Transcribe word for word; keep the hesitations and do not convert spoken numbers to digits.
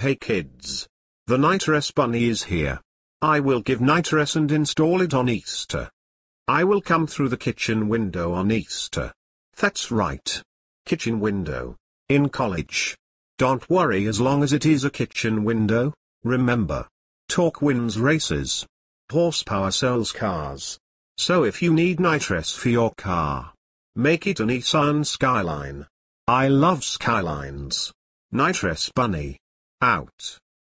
Hey kids! The nitrous bunny is here. I will give nitrous and install it on Easter. I will come through the kitchen window on Easter. That's right. Kitchen window. In college. Don't worry as long as it is a kitchen window. Remember. Torque wins races. Horsepower sells cars. So if you need nitrous for your car, make it a Nissan Skyline. I love Skylines. Nitrous bunny. Out.